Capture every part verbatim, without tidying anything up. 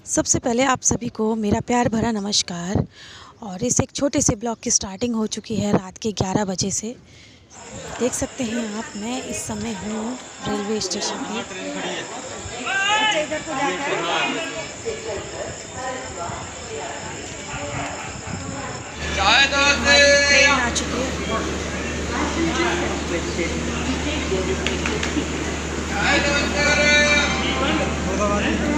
सबसे पहले आप सभी को मेरा प्यार भरा नमस्कार। और इस एक छोटे से ब्लॉग की स्टार्टिंग हो चुकी है रात के ग्यारह बजे से। देख सकते हैं आप, मैं इस समय हूँ रेलवे स्टेशन पे। हमारी ट्रेन आ चुकी है।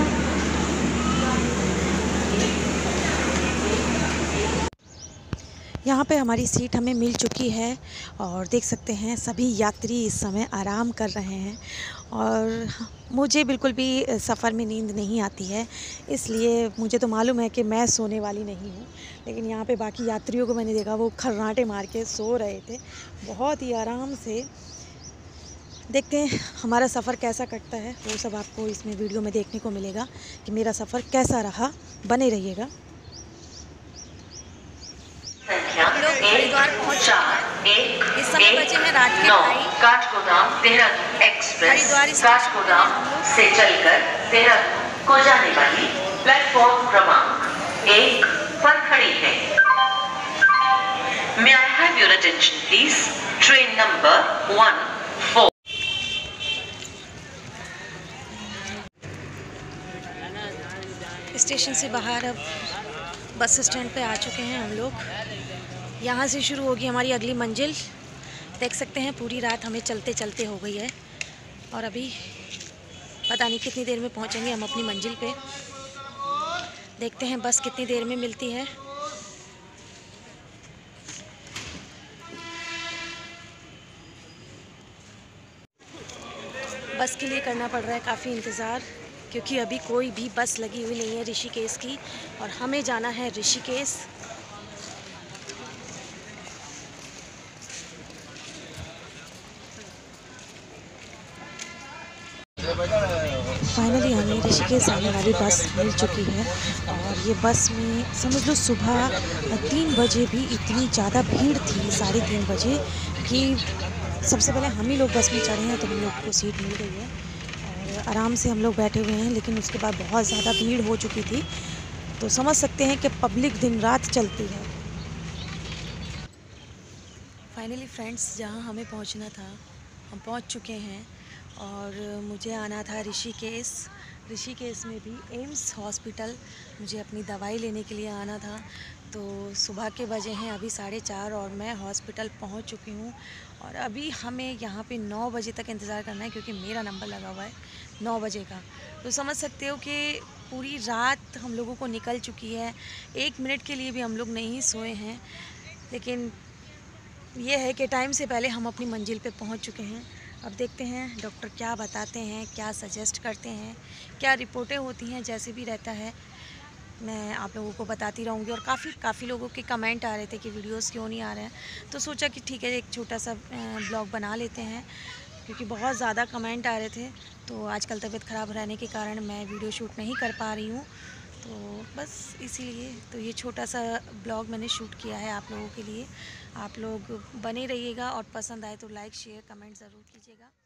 यहाँ पे हमारी सीट हमें मिल चुकी है और देख सकते हैं सभी यात्री इस समय आराम कर रहे हैं। और मुझे बिल्कुल भी सफ़र में नींद नहीं आती है, इसलिए मुझे तो मालूम है कि मैं सोने वाली नहीं हूँ। लेकिन यहाँ पे बाकी यात्रियों को मैंने देखा, वो खर्राटे मार के सो रहे थे बहुत ही आराम से। देखते हैं हमारा सफ़र कैसा कटता है, वो सब आपको इसमें वीडियो में देखने को मिलेगा कि मेरा सफ़र कैसा रहा। बने रहिएगा। हम लोग हरिद्वार पहुँच चुके हैं। इस समय बजे हैं रात के ढाई। काठगोदाम देहरादून एक्सप्रेस काठगोदाम से चलकर देहरादून को जाने वाली प्लेटफॉर्म क्रमांक एक पर खड़ी है। May I have your attention please? Train number one four। Station से बाहर अब बस स्टैंड पे आ चुके हैं हम लोग। यहाँ से शुरू होगी हमारी अगली मंजिल। देख सकते हैं पूरी रात हमें चलते चलते हो गई है और अभी पता नहीं कितनी देर में पहुँचेंगे हम अपनी मंजिल पे। देखते हैं बस कितनी देर में मिलती है। बस के लिए करना पड़ रहा है काफ़ी इंतज़ार, क्योंकि अभी कोई भी बस लगी हुई नहीं है ऋषिकेश की, और हमें जाना है ऋषिकेश। फाइनली हमें ऋषिकेश आने वाली बस मिल चुकी है। और ये बस में समझ लो सुबह तीन बजे भी इतनी ज़्यादा भीड़ थी, साढ़े तीन बजे, कि सबसे पहले हम ही लोग बस में चढ़े हैं तो हम लोग को सीट मिल गई है और आराम से हम लोग बैठे हुए हैं। लेकिन उसके बाद बहुत ज़्यादा भीड़ हो चुकी थी, तो समझ सकते हैं कि पब्लिक दिन रात चलती है। फाइनली फ्रेंड्स, जहाँ हमें पहुँचना था हम पहुँच चुके हैं और मुझे आना था ऋषिकेश। ऋषिकेश में भी एम्स हॉस्पिटल मुझे अपनी दवाई लेने के लिए आना था। तो सुबह के बजे हैं अभी साढ़े चार और मैं हॉस्पिटल पहुंच चुकी हूं। और अभी हमें यहां पे नौ बजे तक इंतज़ार करना है, क्योंकि मेरा नंबर लगा हुआ है नौ बजे का। तो समझ सकते हो कि पूरी रात हम लोगों को निकल चुकी है। एक मिनट के लिए भी हम लोग नहीं सोए हैं। लेकिन ये है कि टाइम से पहले हम अपनी मंजिल पे पहुंच चुके हैं। अब देखते हैं डॉक्टर क्या बताते हैं, क्या सजेस्ट करते हैं, क्या रिपोर्टें होती हैं। जैसे भी रहता है मैं आप लोगों को बताती रहूँगी। और काफ़ी काफ़ी लोगों के कमेंट आ रहे थे कि वीडियोस क्यों नहीं आ रहे हैं, तो सोचा कि ठीक है एक छोटा सा ब्लॉग बना लेते हैं, क्योंकि बहुत ज़्यादा कमेंट आ रहे थे। तो आजकल तबीयत ख़राब रहने के कारण मैं वीडियो शूट नहीं कर पा रही हूँ, तो बस इसीलिए तो ये छोटा सा ब्लॉग मैंने शूट किया है आप लोगों के लिए। आप लोग बने रहिएगा और पसंद आए तो लाइक शेयर कमेंट ज़रूर कीजिएगा।